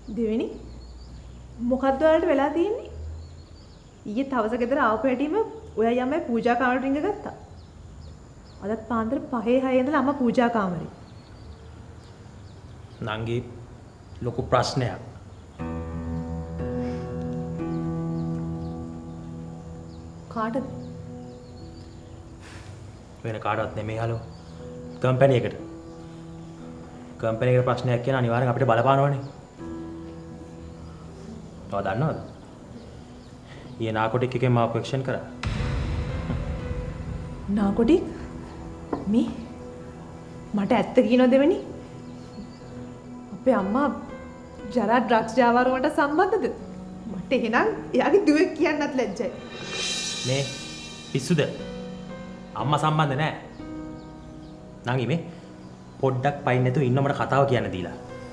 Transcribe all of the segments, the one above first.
දෙවෙනි මොකද්ද ඔයාලට වෙලා තියෙන්නේ? ඊයේ තවස ගෙදර ආපු හැටිම ඔයා යමයි පූජා කාමරේට රිංග ගත්තා. අදත් පාන්දර 5:06 ඉඳලා අම්මා පූජා කාමරේ. නංගි ලොකු ප්‍රශ්නයක්. කාටද? වෙන කාටවත් නෙමෙයි හලෝ. කම්පැනි එකට. කම්පැනි එකේ ප්‍රශ්නයක් කියන අනිවාර්යෙන් අපිට බලපානවනේ. තව දන්නවද? ඊයේ නාකොටික් එකෙන් මාව ක්වෙස්චන් කරා. නාකොටික්? මේ මට ඇත්ත කියනවද දෙවෙනි? අපේ අම්මා ජරා ඩ්‍රග්ස් ජාවාරුවට සම්බන්ධද? මට එහෙනම් එයාගේ දුවෙක් කියන්නත් ලැජ්ජයි. මේ පිස්සුද? අම්මා සම්බන්ධ නැහැ. නංගි මේ පොඩ්ඩක් පයින් නැතුව ඉන්න මට කතාව කියන්න දීලා.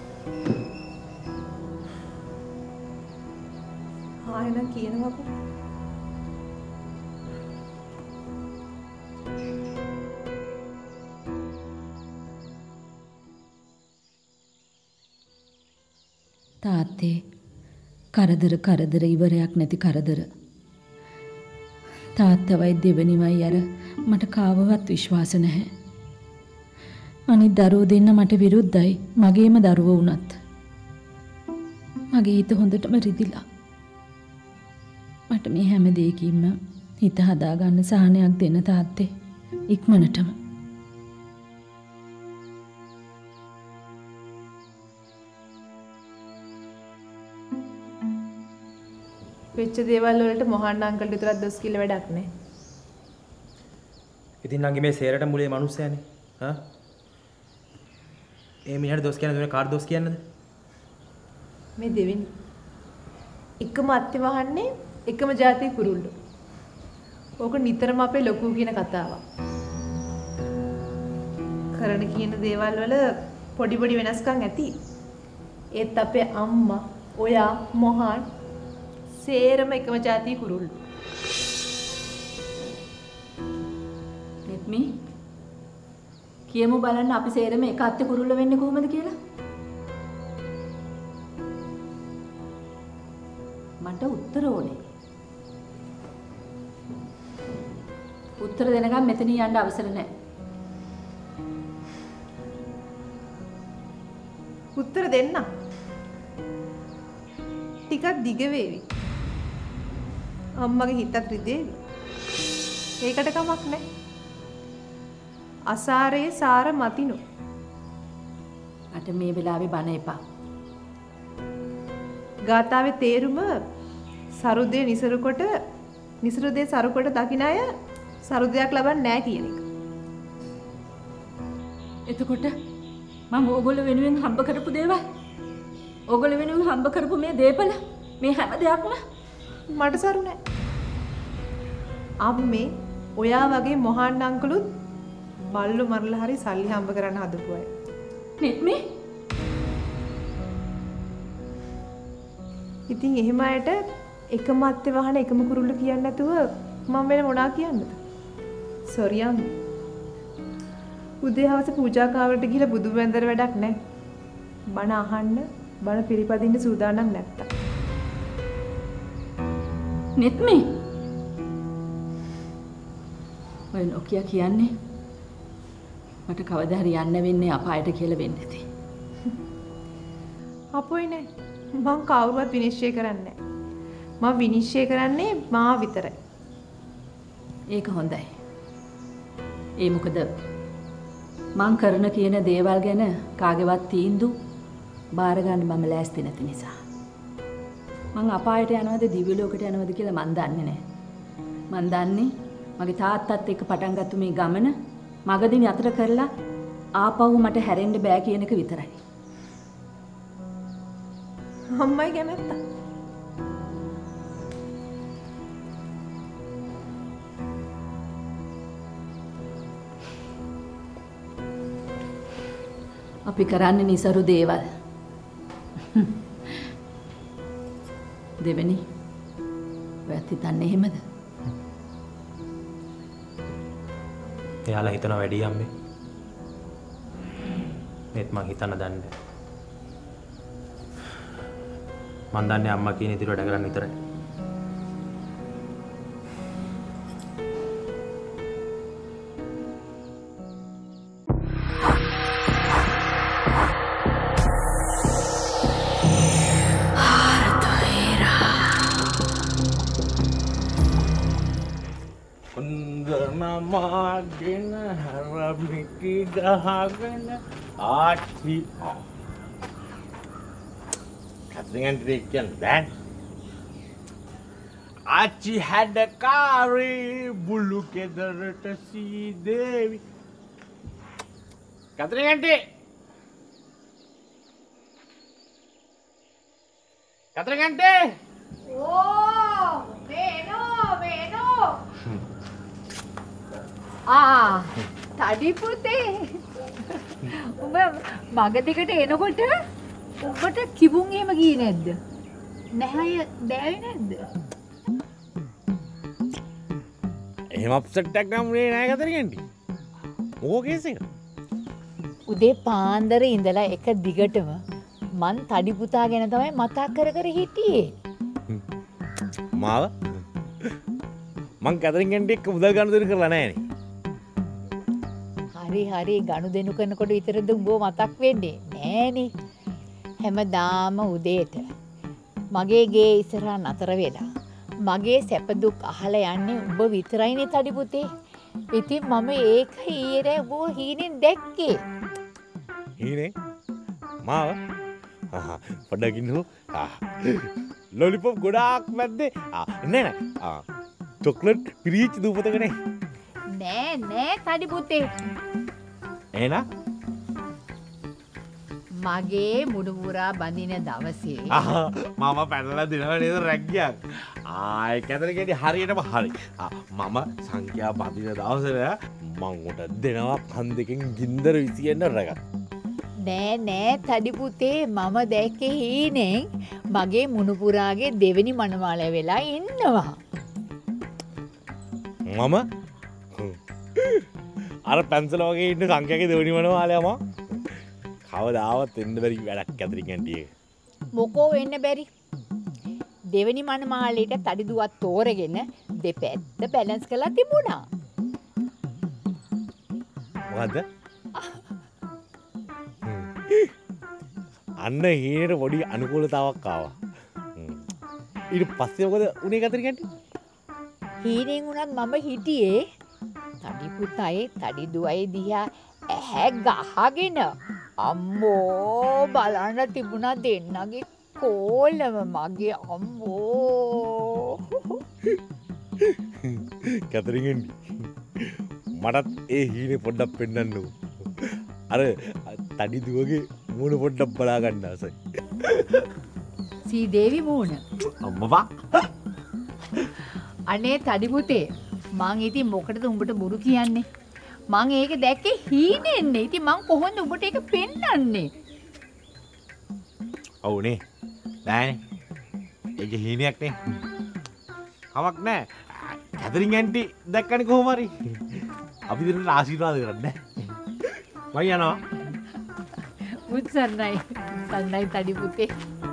එහෙනම් කියනවාකෝ. තාත්තේ කරදර ඉවරයක් නැති කරදර. තාත්තවයි දෙවෙනිවයි අර මට කාවවත් විශ්වාස නැහැ. අනිත් දරුවෝ දෙන්න මට විරුද්ධයි. මගේම දරුවෝ වුණත්. මගේ හිත හොඳටම රිදිලා. මට මේ හැම දෙයකින්ම හිත හදාගන්න සහනයක් දෙන්න තාත්තේ. ඉක්මනටම. වෙච්ච දේවල් වලට මොහන් අංකල් විතරක් දොස් කියලා වැඩක් නැහැ. ඉතින් නංගි මේ සේරට මුලේ මිනිස්සයනේ. හා? ඒ මිනිහට දොස් කියන දුන්නේ කාට දොස් කියන්නද? මේ දෙවෙනි. එකම අත්ති වහන්නේ එකම જાති කුරුල්ලෝ. ඕක නිතරම අපේ ලොකු කියන කතාවක්. කරන කියන දේවල් වල පොඩි පොඩි වෙනස්කම් ඇති. ඒත් අපේ අම්මා, ඔයා, මොහන් සේරම එකම જાති කුරුල්ලෝ. එත්මි කියමු බලන්න අපි සේරම එක අත්ති කුරුල්ලෝ වෙන්නේ කොහොමද කියලා? මට උත්තර ඕනේ. උත්තර දෙනකම් මෙතනින් යන්න අවසර නැහැ. උත්තර දෙන්න. ටිකක් දිග වේවි. අම්මගේ හිතත් රිදේවි. ඒකට කමක් නැහැ. අසාරේ සාර මතිනු. අට මේ වෙලාවේ බන එපා. ගාථාවේ තේරුම සරුදේ නිසරුකොට නිසරුදේ සරුකොට දකින අය සරුදයක් ලබන්නේ නැහැ කියන එක. එතකොට මම ඕගොල්ලෝ වෙනුවෙන් හම්බ කරපු දේවල් ඕගොල්ලෝ වෙනුවෙන් හම්බ කරපු මේ දේපල මේ හැම දෙයක්ම මට සරු නැහැ. අම්මේ ඔයා වගේ මොහන් අංකලුත් බල්ලු මරලා හරි සල්ලි හම්බ කරන්න හදපු අය. නෙත් මේ ඉතින් එහෙම අයට එකම අත්තේ වහන එකම කුරුල්ල කියන්නේ නැතුව මම වෙන මොනා කියන්නද? සෝරි අම්මා. උදේ හවස පූජා කාමරයට ගිහලා බුදු වැඳර වැඩක් නැහැ. බණ අහන්න, බණ පිළිපදින්න සූදානම් නැත්තම්. නෙත් මේ ඔය නොකිය කියන්නේ මට කවදා හරි යන්න වෙන්නේ අපායට කියලා වෙන්න ඇති. අපොයි නෑ. මං කවුරුවත් විනිශ්චය කරන්නේ නෑ. මම විනිශ්චය කරන්නේ මා විතරයි. ඒක හොඳයි. ඒ මොකද මං කරන කියන දේවල් ගැන කාගේවත් තීන්දුව බාර ගන්න මම ලෑස්ති නැති නිසා. මං අපායට යනවද දිව්‍ය ලෝකයට යනවද කියලා මං දන්නේ නැහැ. මං දන්නේ මගේ තාත්තත් එක්ක පටන් ගත්ත මේ ගමන මගදී නතර කරලා ආපහු මට හැරෙන්න බෑ කියන එක විතරයි. අම්මයි කැමැත්තා. අපි කරන්නේ නිසරු දේවල්. දෙවෙනි ඔයත් හිතන්නේ එහෙමද? එයාලා හිතනවා වැඩි අම්මේ. මේත් මං හිතන්න දන්නේ. මන් දන්නේ අම්මා කියන ඉතිරි වැඩ කරන්න විතරයි. නමාගෙන හරමිකි ගහගෙන ආච්චි කතරින් කියන්නේ දැන් ආච්චි හැඩකාරී බුලු කෙදරට සීදේවි කතරින් ආන්ටි ඕ වේනෝ තඩි පුතේ උඹ මග දිගට එනකොට උඹට කිවුන් එහෙම ගියේ නැද්ද? නැහැ බෑවේ නැද්ද? එහෙම අප්සෙට් එකක් නම් නේ නෑ කතරින්ටි. මොකෝ කේස් එක? උදේ පාන්දර ඉඳලා එක දිගටම මං තඩි පුතා ගැන තමයි මතක් කර කර හිටියේ. මාව මං කතරින්ටි එක්ක මුදල් ගනුදෙනු කරලා නෑනේ. හරි ගනුදෙනු කරනකොට විතරද උඹව මතක් වෙන්නේ නෑනේ. හැමදාම උදේට මගේ ගේ ඉස්සරහා නතර වෙලා මගේ සැප දුක් අහලා යන්නේ උඹ විතරයිනේ තඩි පුතේ. ඉතින් මම ඒක ඊයේ උඹව හීනෙන් දැක්කේ. හීනේ? මාව? පොඩ්ඩක් ඉන්නකෝ. ලොලිපොප් ගොඩාක් මැද්දේ. නෑ. චොක්ලට් පිරිච්ච දූපතකනේ. නෑ තඩි පුතේ. එහෙනම් මගේ මුඩුපුරා බඳින දවසේ මම පැනලා දෙනවා නේද රැග්ගයක්. ඒක කතරින්ටි හරියටම හරි. මම සංඛ්‍යා බඳින දවසට මං උට දෙනවා පන් දෙකෙන් ගින්දර 20න් රැගක්. නෑ තඩි පුතේ මම දැක්කේ හීනෙන් මගේ මුණුපුරාගේ දෙවෙනි මනමාලය වෙලා ඉන්නවා. මම අර පැන්සල වගේ ඉන්න සංඛ්‍යාවේ දෙවෙනි මනමාලයම කවදාවත් එන්න බැරි වැඩක් කතරින්ටි එක. මොකෝ වෙන්න බැරි? දෙවෙනි මනමාලයට තඩි දුවක් තෝරගෙන දෙපැත්ත බැලන්ස් කරලා තිබුණා. මොකද්ද? අන්න හීනෙට පොඩි අනුකූලතාවක් ආවා. ඊට පස්සේ මොකද උනේ කතරින්ටි? හීනෙන් උනත් මම හිටියේ තඩි පුතයි තඩි දුවයි දිහා ඇහැ ගහගෙන අම්මෝ බලන්න තිබුණා දෙන්නගේ කෝලම මගේ අම්මෝ. කතරින්ටි මටත් ඒ හීනේ පොඩ්ඩක් පෙන්නන්නකෝ. අර තඩි දුවගේ මූණ පොඩ්ඩක් බලා ගන්න ආසයි. සීදේවි මූණ. අම්මපා. අනේ තඩි පුතේ මං ඉතින් මොකටද උඹට බොරු කියන්නේ? මං ඒක දැක්කේ හීනෙන්නේ. ඉතින් මං කොහොමද උඹට ඒක පෙන්නන්නේ? ඔව්නේ. නෑනේ. ඒක හීනයක් නේ. කමක් නෑ. කතරින්ටි දැක්කනේ කොහොම හරි. අපි දෙන්නට ආශිර්වාද කරන්න. මම යනවා. උත්සන්නයි. සන්නයි තඩි පුතේ.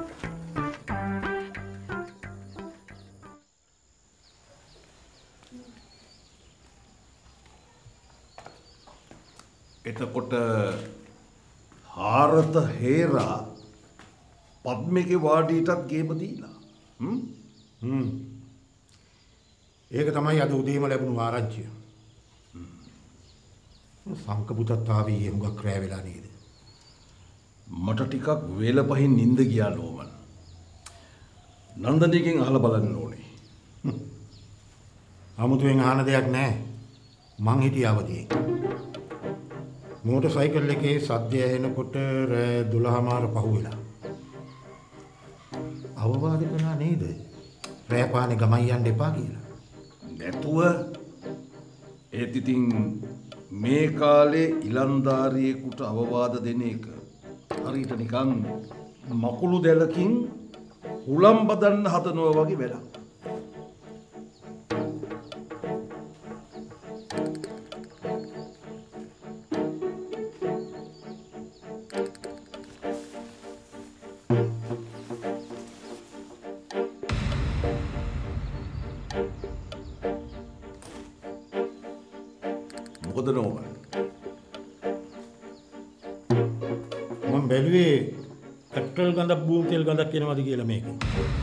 එතකොට හාරත හේරා පද්මගේ වාඩීටත් ගේම දීලා. ඒක තමයි අද උදේම ලැබුණු ආරංචිය. සංකපුතත් ආවේ හුඟක් රෑ වෙලා නේද? මට ටිකක් වේල පහින් නිින්ද ගියා ලෝමන්. නන්දනීගෙන් අහලා බලන්න ඕනේ. 아무තෙන් අහන දෙයක් නැහැ. මං හිටිය අවදියේ. මෝටර් සයිකල් එකේ සද්දය ඇහෙනකොට රෑ 12:00 පහුවෙලා. අවවාද කරනා නේද? රෑ පානේ ගමන් යන්න එපා කියලා. නැතුව ඒත් ඉතින් මේ කාලේ ඉලන්දාරියෙකුට අවවාද දෙන එක හරියට නිකන් මකුළු දැලකින් හුලම් බදන්න හදනවා වගේ වැඩක්. මොකද නෝමන්? මම බැලුවේ පෙට්‍රල් ගඳක් බූම් තෙල් ගඳක් එනවාද කියලා මේකේ.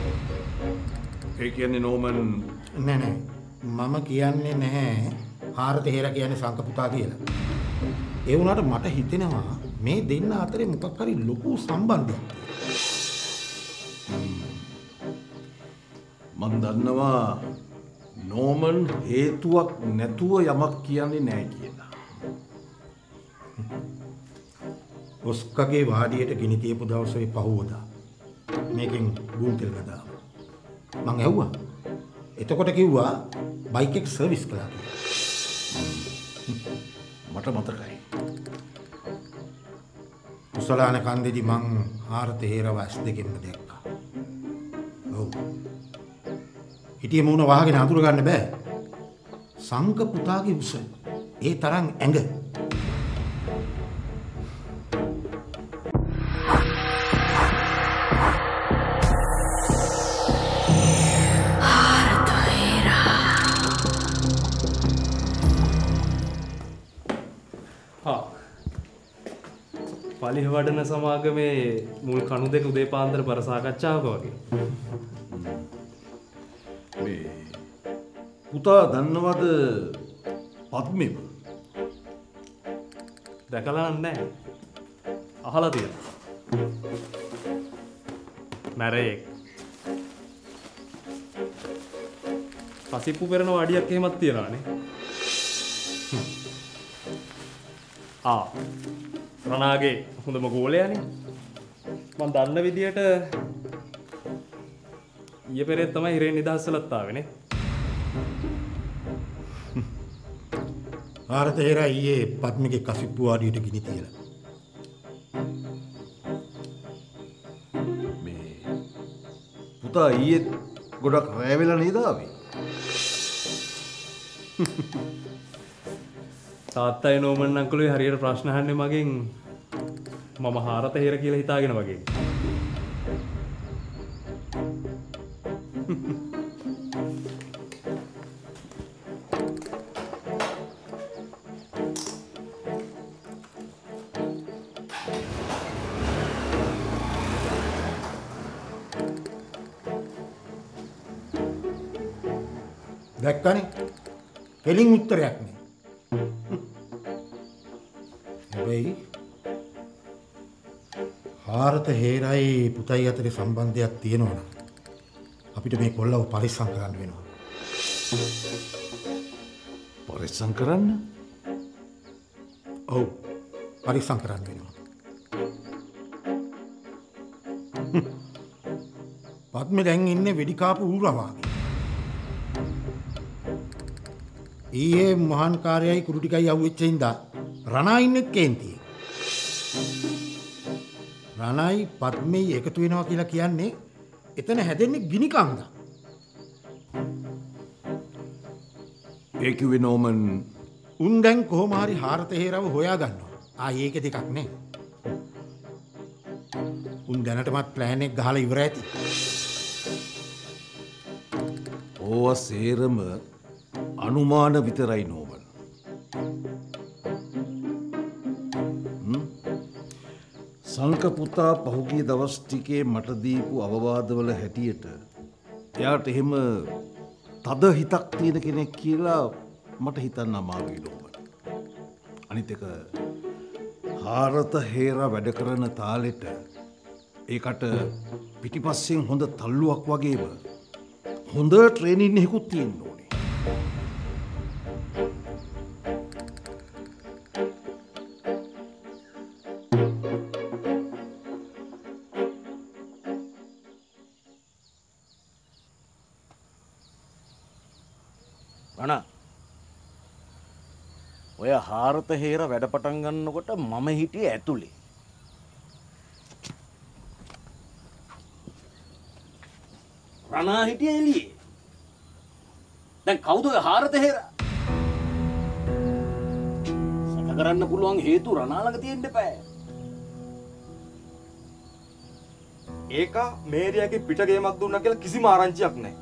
ඒ කියන්නේ නෝමන් නෑ මම කියන්නේ නැහැ හාරත හේර කියන්නේ සංකපුතා කියලා. ඒ වුණාට මට හිතෙනවා මේ දෙන්න අතරේ මොකක් හරි ලොකු සම්බන්ධයක්. මම දන්නවා නෝමන් හේතුවක් නැතුව යමක් කියන්නේ නැහැ කියලා. ඔස්කගේ වාඩියට ගිනි තියපු දවසේ පහුවදා මේකෙන් බූම් තෙල් ගදා. මං ඇහුවා. එතකොට කිව්වා බයික් එක සර්විස් කළා කියලා. මට මතකයි. කුසලාන කන්දේදී මං හාරත හේරව S2කින්ම දැක්කා. ඔව්. හිටියේ මූණ වහගෙන අඳුර ගන්න බෑ. සංක පුතාගේ උස ඒ තරම් ඇඟ. පලිහ වඩන සමාගමේ මුල් කණු දෙක උදේ පාන්දර පර සාකච්ඡාවක වගේ. මේ පුතා දන්නවද පද්මෙව? දැකලා නැහැ. අහලා තියෙනවා. මැරේක්. පසිප්පු පෙරන වඩියක් එහෙමත් තියනවානේ. රනාගේ හොඳම ගෝලයානේ. මම දන්න විදියට ඊයේ පෙරේද තමයි හිරෙන් නිදහස්සලත් ආවේනේ. හාරත හේර ඊයේ පද්මගේ කසිප්පු වාඩියට ගිනි තියලා. මේ පුතා ඊයේ ගොඩක් රැ වෙලා නේද ආවේ? තාත්තයි නෝමන් අංකලුයි හරියට ප්‍රශ්න අහන්නේ මගෙන් මම හාරත හේර කියලා හිතාගෙන වගේ. දැක්කනේ? කෙලින් උත්තරයක් නේ. හැබැයි හාරත හේරයි පුතයි අතරේ සම්බන්ධයක් තියෙනවා නම් අපිට මේ කොල්ලව පරිස්සම් කරන්න වෙනවා. පරිස්සම් කරන්න? ඔව්. පරිස්සම් කරන්න වෙනවා. පද්මේ දැන් ඉන්නේ වෙඩි කාපු ඌරා වගේ. ඊයේ මහාන් කාර්යයි කුරු ටිකයි යවුවෙච්ච හින්දා රණා ඉන්නෙත් කේන්තියේ. රණයි පද්මේ එකතු වෙනවා කියලා කියන්නේ එතන හැදෙන්නේ ගිනි කන්ද. ඒ කිව්වේ නෝමන් උන් දැන් කොහොම හරි හාරත හේරව හොයා ගන්නවා. ඒක දෙකක් නේ. උන් දැනටමත් ප්ලෑන් එක ගහලා ඉවර ඇති. ඕවා සේරම අනුමාන විතරයි නෝමන්. සංක පුතා පහුගිය දවස් ටිකේ මට දීපු අවවාදවල හැටියට එයාට එහෙම තද හිතක් තියෙන කෙනෙක් කියලා මට හිතන්න අමාරුයි නෝමන්. අනිත් එක හාරත හේර වැඩ කරන තාලෙට ඒකට පිටිපස්සෙන් හොඳ තල්ලුවක් වගේම හොඳ ට්‍රේනින් එකකුත් තියෙන්න ඕනේ. අනා ඔය හාරත හේර වැඩ පටන් ගන්නකොට මම හිටියේ ඇතුලේ. රණා හිටියේ එළියේ. දැන් කවුද ඔය හාරත හේර? සැක කරන්න පුළුවන් හේතු රණා ළඟ තියෙන්න එපා. ඒක මේරියාගේ පිටගේමක් දුන්නා කියලා කිසිම ආරංචියක් නැහැ.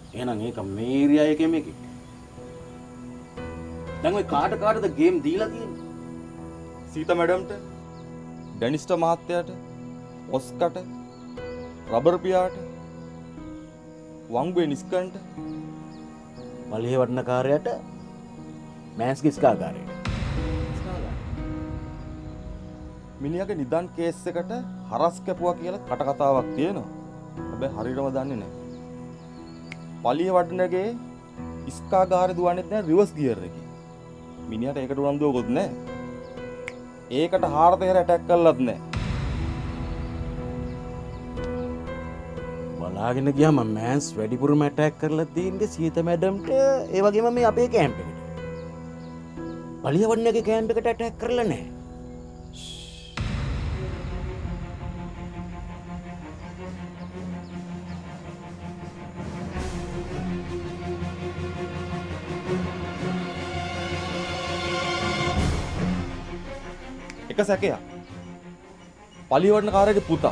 එහෙනම් ඒක මේ ඒරියා එකේ මේකේ. දැන් ඔය කාටද ගේම් දීලා තියෙන්නේ? සීතා මැඩම්ට, ඩැනිස්ට මහත්තයාට, ඔස්කට, රබර් පියාට, වංගුවේ නිස්කන්ට, මලිය වටන කාර්යයට, මෑන්ස් කිස්කාකාරයට. මිනිහගේ නිදන් කේස් එකට හරස් කැපුවා කියලා කටකතාවක් තියෙනවා. හැබැයි හරියටම දන්නේ නැහැ. පලිය වඩනගේ ඉස්කාගාරේ දුවන්නේ නැහැ රිවර්ස් ගියර් එකේ. මිනිහට ඒකට උනන්දුවකුත් නැහැ. ඒකට හාරත හෙර ඇටැක් කළත් නැහැ. බලාගෙන ගියාම මෑන්ස් වැඩිපුරම ඇටැක් කරලා තියෙන්නේ සීත මැඩම්ට ඒ වගේම මේ අපේ කැම්ප් එකට. පලිය වඩනගේ කැම්ප් එකට ඇටැක් කරලා නැහැ. එක සැකයක්. පලිය වඩන කාර්යයේ පුතා.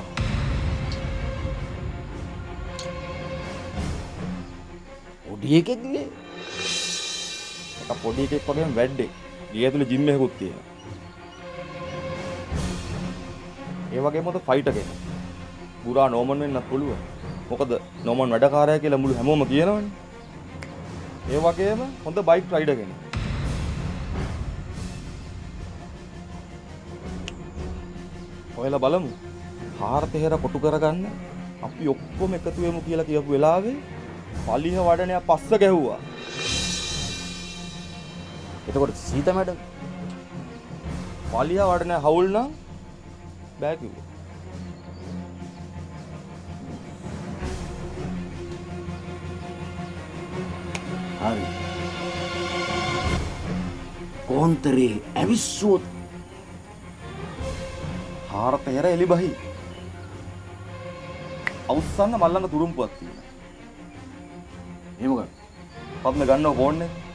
පොඩි එකෙක්නේ. එක පොඩි එකෙක් වගේම වැඩේ. ගේ ඇතුලේ ජිම් එකකුත් තියෙනවා. ඒ වගේම උත ෆයිටර් කෙනෙක්. පුරා නෝමන් වෙන්නත් පුළුවන්. මොකද නෝමන් වැඩකාරයා කියලා මුළු හැමෝම කියනවනේ. ඒ වගේම හොඳ බයික් රයිඩර් කෙනෙක්. ඔයලා බලමු. හාරත හෙර කොටු කරගන්න අපි ඔක්කොම එකතු වෙමු කියලා කියපු වෙලාවේ පලිහ වඩනයා පස්ස ගැහුවා. එතකොට සීත මැඩම් පලිහ වඩනයා හවුල් නම් බෑ කිව්වා. හරි. කොන්තරේ ඇවිස්සුවොත් හාරත හෙර එලිබහි. අවුස්සන්න මල්ලඟ තුරුම්පුවක් තියෙනවා. එහෙම ගන්න. පත්ම ගන්නව ඕනේ.